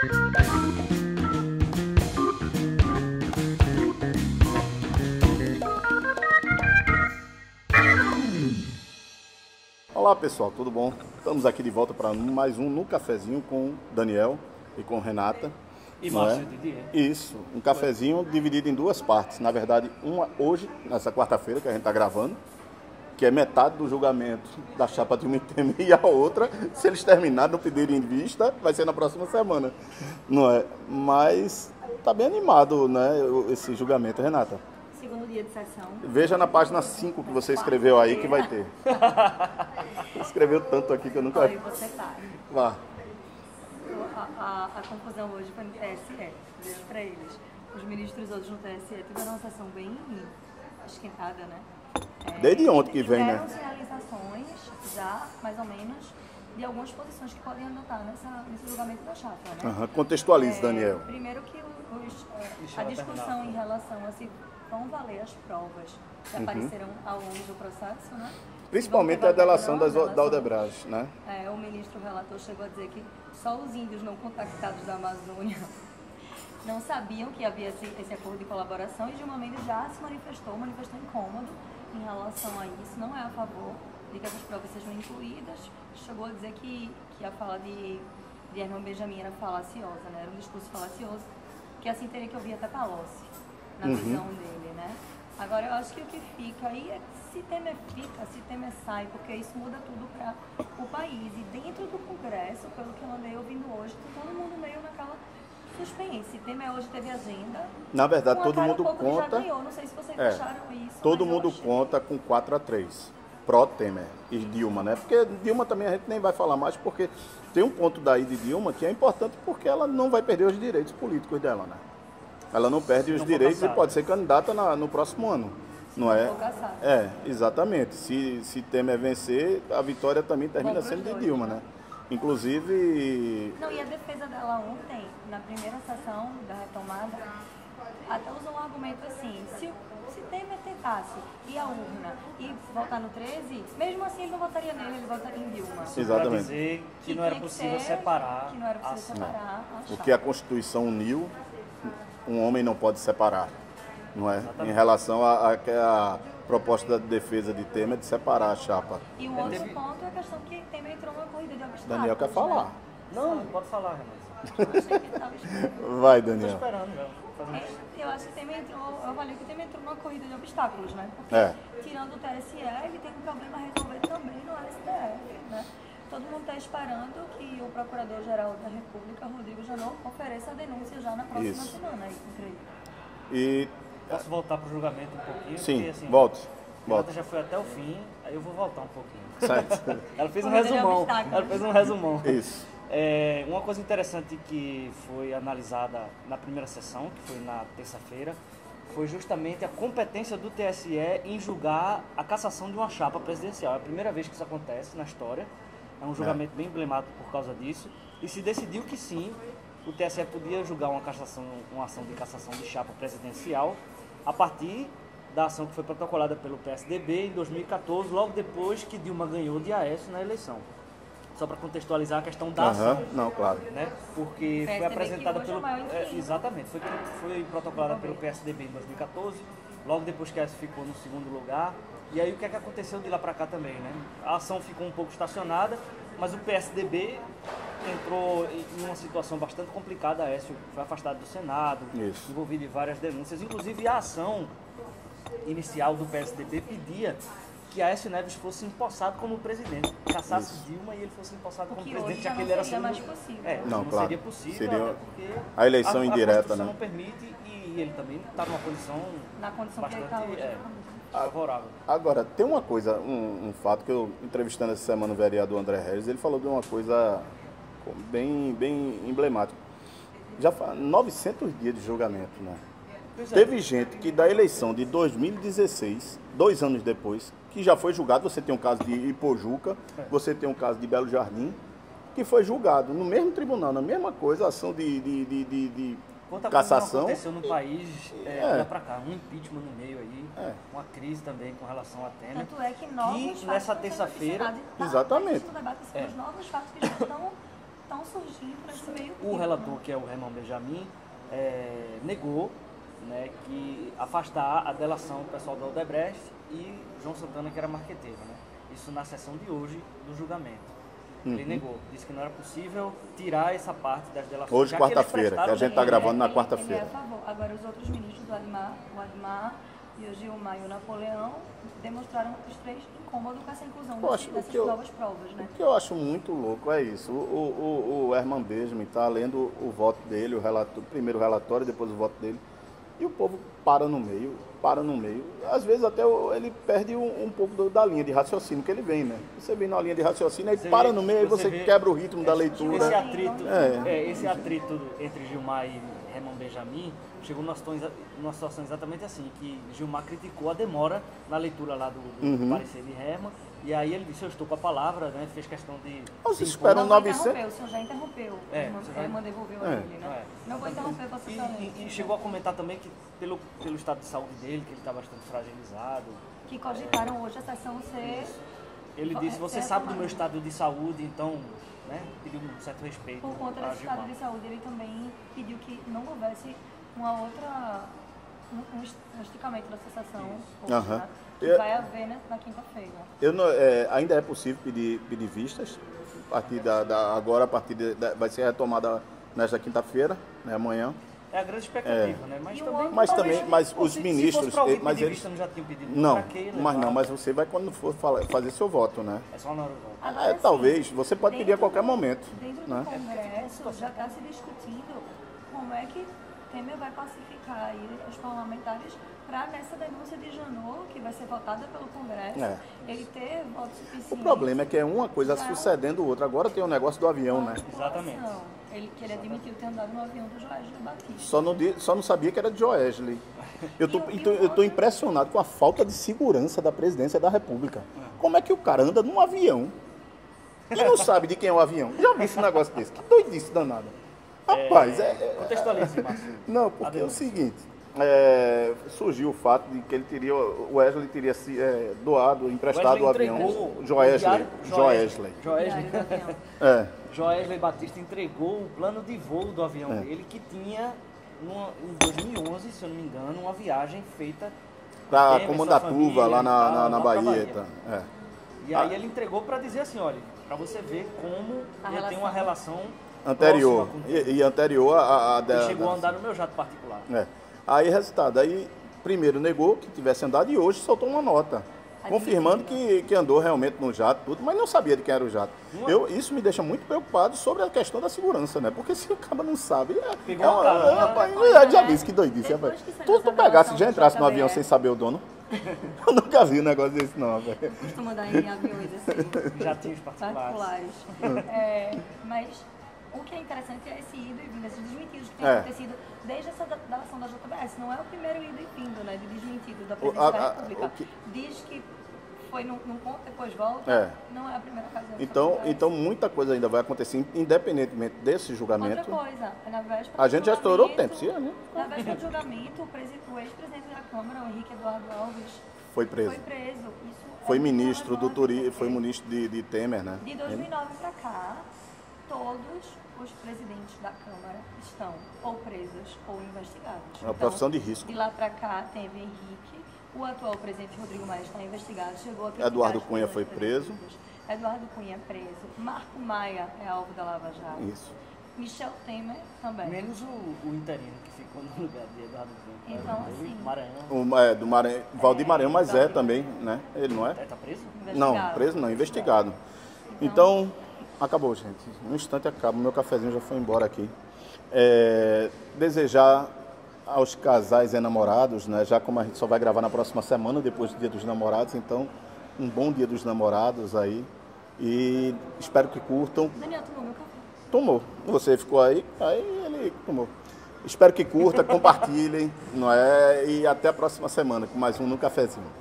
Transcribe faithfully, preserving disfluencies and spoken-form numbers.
Olá pessoal, tudo bom? Estamos aqui de volta para mais um No Cafezinho com Daniel e com Renata. E não Márcio é? Didier. Isso, um cafezinho dividido em duas partes. Na verdade, uma hoje, nessa quarta-feira que a gente está gravando, que é metade do julgamento da chapa de um Temer, e a outra, se eles terminarem, não pedirem vista, vai ser na próxima semana, não é? Mas tá bem animado, né, esse julgamento, Renata. Segundo dia de sessão. Veja na página cinco que você escreveu aí que vai ter. Escreveu tanto aqui que eu nunca... Olha, você tá. Vá. A, a, a confusão hoje foi no T S E, deixo para eles. Os ministros hoje no T S E tiveram uma sessão bem esquentada, né? É, Desde ontem que vem, né? Tiveram sinalizações já, mais ou menos, de algumas posições que podem adotar nessa, nesse julgamento da chapa, né? Uhum. Contextualize, É, Daniel. Primeiro que os, a discussão em relação a se vão valer as provas que Uhum. apareceram ao longo do processo, né? Principalmente a delação das, da Odebrecht, né? É, o ministro relator chegou a dizer que só os índios não contactados da Amazônia não sabiam que havia esse, esse acordo de colaboração, e Dilma Mendes já se manifestou, manifestou incômodo em relação a isso, não é a favor de que essas provas sejam incluídas. Chegou a dizer que, que a fala de, de Herman Benjamin era falaciosa, né? Era um discurso falacioso, que assim teria que ouvir até Palocci, na Uhum. visão dele, né? Agora, eu acho que o que fica aí é se Temer fica, se Temer sai, porque isso muda tudo para o país. E dentro do Congresso, pelo que eu andei ouvindo hoje, tá todo mundo meio naquela suspense. Temer hoje teve agenda. Na verdade, com a todo cara mundo um pouco conta... Já ganhou. Não sei se vocês É, acharam isso. todo mas eu mundo achei. conta com quatro a três. Pró-Temer e Dilma, né? Porque Dilma também a gente nem vai falar mais, porque tem um ponto daí de Dilma que é importante, porque ela não vai perder os direitos políticos dela, né? Ela não perde os não direitos e caçada. pode ser candidata na, no próximo ano, não é? for caçada. É, exatamente. Se, se Temer vencer, a vitória também termina pros sendo de dois, Dilma, né? né? Inclusive... Não, e a defesa dela ontem, na primeira sessão da retomada, até usou um argumento assim: se, o- se Temer tentasse ir à urna e votar no treze, mesmo assim ele não votaria nele, ele votaria em Dilma. Para Exatamente. dizer que não era tinha que possível ser- separar Que não era a possível ação. separar a O chapa. que a Constituição uniu, um homem não pode separar, não é? Exatamente. Em relação à à- à proposta de defesa de Temer de separar a chapa. E o outro ponto é a questão que Temer entrou numa corrida de obstáculos. Daniel quer falar. Né? Não, pode falar, Renato. Eu achei que ele estava esperando. Vai, Estou Daniel. esperando, já. Fazendo É, isso. Eu acho que Temer entrou, eu avaliei que Temer entrou numa corrida de obstáculos, né? Porque É. tirando o T S E, ele tem um problema a resolver também no S T F, né? Todo mundo está esperando que o Procurador-Geral da República, Rodrigo Janot, ofereça a denúncia já na próxima Isso. semana, aí, creio. E Posso voltar para o julgamento um pouquinho? sim, Porque, assim, volte. A Volte. Renata já foi até o fim, aí eu vou voltar um pouquinho. Certo. Ela fez um Corrida de resumão. obstáculos. Ela fez um resumão. Isso. É, uma coisa interessante que foi analisada na primeira sessão, que foi na terça-feira, foi justamente a competência do T S E em julgar a cassação de uma chapa presidencial. É a primeira vez que isso acontece na história. É um julgamento bem emblemático por causa disso. E se decidiu que sim, o T S E podia julgar uma, cassação, uma ação de cassação de chapa presidencial a partir da ação que foi protocolada pelo P S D B em dois mil e quatorze, logo depois que Dilma ganhou de Aécio na eleição. Só para contextualizar a questão da ação. Aham, não, claro. Né? Porque P S D B foi apresentada que hoje é pelo... o maior é, inquilino. exatamente, foi, foi protocolada pelo P S D B em dois mil e quatorze, logo depois que essa ficou no segundo lugar. E aí o que é que aconteceu de lá para cá também, né? A ação ficou um pouco estacionada, mas o P S D B entrou em uma situação bastante complicada. Aécio foi afastado do Senado, Isso. envolvido em várias denúncias. Inclusive a ação inicial do P S D B pedia que Aécio Neves fosse empossado como presidente, cassasse Isso. Dilma e ele fosse empossado O como que presidente, hoje já já que não ele era seria mais segundo- possível. É, Não, não claro. seria possível, Seria até porque a eleição a, indireta, a Constituição né? não permite e ele também está numa posição Na condição que ele bastante está hoje. é, favorável. Agora, tem uma coisa, um, um fato que eu, entrevistando essa semana o vereador André Regis, ele falou de uma coisa bem, bem emblemática. Já faz novecentos dias de julgamento, né? Pois é. Teve gente que da eleição de dois mil e dezesseis, dois anos depois, que já foi julgado. Você tem um caso de Ipojuca, É. você tem um caso de Belo Jardim, que foi julgado no mesmo tribunal, na mesma coisa, ação de, de, de, de, de Quanta coisa não cassação. aconteceu no país, é, É. lá pra cá, um impeachment no meio aí, É. uma crise também com relação a Temer. Tanto é que novos Que fatos nessa estão sendo terça-feira- adicionados. E tá Exatamente. isso no debate, assim, É. os novos fatos que já estão estão surgindo nesse meio O relator, que é o Herman Benjamin, é, negou, né, que afastar a delação do pessoal da Odebrecht e João Santana, que era marqueteiro, né? Isso na sessão de hoje do julgamento. Uhum. Ele negou, disse que não era possível tirar essa parte das delações. Hoje, quarta-feira, que a gente está gravando na Ele- quarta-feira. Ele é a favor. Agora, os outros ministros, do Admar, o Admar e o Gilmar e o Napoleão, demonstraram os três incômodos com essa inclusão Eu desse- acho que dessas eu- novas provas, né? O que eu acho muito louco é isso. O, o, o, o Herman Benjamin está lendo o voto dele, o, relato, o primeiro relatório, depois o voto dele, e o povo para no meio, para no meio. Às vezes até o- ele perde um, um pouco do- da linha de raciocínio que ele vem, né? Você vem na linha de raciocínio, aí Você para vê- no meio, aí você você vê- quebra o ritmo da leitura. Esse atrito, É. é, esse atrito entre Gilmar e Herman Benjamin chegou numa situação, exa- numa situação exatamente assim, que Gilmar criticou a demora na leitura lá do, do Uhum. parecer de Herman, e aí ele disse, eu estou com a palavra, né? Fez questão de... Mas se espera impor. um Não vou novecentos. interromper, o senhor já interrompeu. É, Irmã- você vai- Irmã devolveu É. a ele, né? É. Não vou interromper você E, também. e- e chegou a comentar também que pelo, pelo estado de saúde dele, que ele está bastante fragilizado. Que cogitaram hoje a sessão ser... Ele disse, você É, sabe do é, meu estado de saúde, então, né, pediu um certo respeito Por conta a desse estado Gilmar. de saúde, ele também pediu que não houvesse uma outra, um, um est- um esticamento da cessação, hoje, Aham. né, que Eu- vai haver né, na quinta-feira. Eu não- é, ainda é possível pedir, pedir vistas. A partir da, da- agora, a partir de, da- vai ser retomada nesta quinta-feira, né, amanhã. É a grande expectativa, né? Mas E um também, outro- Mas talvez, também, mas pô, os se- ministros, Se fosse pra alguém mas pedir eles- vista, não já tinham pedido. Não, Pra quê mas levar? não, mas você vai quando for falar- fazer seu voto, né? É só na hora do voto. Agora, É, assim, talvez, você pode pedir a dentro qualquer do- momento, Dentro né? do Congresso já está se discutindo como é que Temer vai pacificar aí os parlamentares para nessa denúncia de Janot, que vai ser votada pelo Congresso, É. ele ter voto suficiente. O problema é que é uma coisa sucedendo outra. Agora tem o negócio do avião, né? Exatamente. Ele, que ele admitiu ter andado no avião do Joesley Batista. Só não, di- só não sabia que era de Joesley. Eu tô, E o- e então, o eu tô outro- impressionado com a falta de segurança da presidência da República. Como é que o cara anda num avião e não sabe de quem é o avião? Já vi esse negócio desse. Que doidice danada. Rapaz, é... é- Contextualize, Márcio. Não, porque é o seguinte, é, surgiu o fato de que ele teria, o Wesley teria se, é, doado, emprestado Wesley o avião. entregou o Joesley. diário- Joesley. Joesley. Diário do avião. É. Joesley Batista entregou o plano de voo do avião É. dele, que tinha, numa- em dois mil e onze, se eu não me engano, uma viagem feita Pra Temer, Comandatuva, sua família lá e na, tal, na, na lá pra Bahia. Tá? É. E Ah. aí ele entregou para dizer assim, olha, para você ver como A eu tenho uma relação Anterior. próxima com E, e anterior a, a Ele da- chegou da- a andar no meu jato particular. É. Aí, resultado, aí primeiro negou que tivesse andado e hoje soltou uma nota. Confirmando que, que andou realmente no jato, tudo, mas não sabia de quem era o jato. Uma- Eu, isso me deixa muito preocupado sobre a questão da segurança, né? Porque se o cara não sabe. É, Pegou é um uma- cara, é, né? rapaz, eu já disse que doidice, Depois rapaz. que saiu Tu, essa tu pegasse, delação já do entrasse no J B avião S. sem saber o dono? Eu nunca vi um negócio desse, não, velho. Costuma dar em aviões assim. Jatinhos particulares. particulares. É, mas o que é interessante é esse ido e vindo, esses desmentidos que têm É. acontecido desde essa da- delação da J B S. Não é o primeiro ido e vindo, né, de desmentido da O- presidência a- da a- República. o que- Diz que foi num, num ponto, depois volta. É. Não é a primeira ocasião. que Então, acontece. então, muita coisa ainda vai acontecer, independentemente desse julgamento. Outra coisa, na véspera A do gente já estourou o julgamento- tempo, sim, né? Na véspera do julgamento, o, presi- o ex-presidente da Câmara, o Henrique Eduardo Alves, Foi preso. foi preso. Isso Foi é muito ministro do relevante, turismo, foi porque ministro de, de Temer, né? De dois mil e nove para cá, todos os presidentes da Câmara estão ou presos ou investigados. É uma profissão de risco. De lá para cá teve Henrique, o atual presidente Rodrigo Maia está investigado, chegou a criticar Eduardo as Cunha prisões foi preso. preventivas. Eduardo Cunha é preso. Marco Maia é alvo da Lava Jato. Isso. Michel Temer também. Menos o, o interino que ficou no lugar de Eduardo Cunha. Então, Ele, assim- Maranhão. O, é, do Maranhão, Valdir Maranhão, mas é também, né? Ele não é? Tá preso? Não, Investigado. preso não, investigado. Então, acabou, gente. Um instante acaba. Meu cafezinho já foi embora aqui. É, desejar aos casais enamorados, né? Já como a gente só vai gravar na próxima semana, depois do Dia dos Namorados, então, um bom Dia dos Namorados aí. E espero que curtam. Daniel, tomou meu café. Tomou. Você ficou aí, aí ele tomou. Espero que curta, compartilhem, não é? E até a próxima semana com mais um No Cafezinho.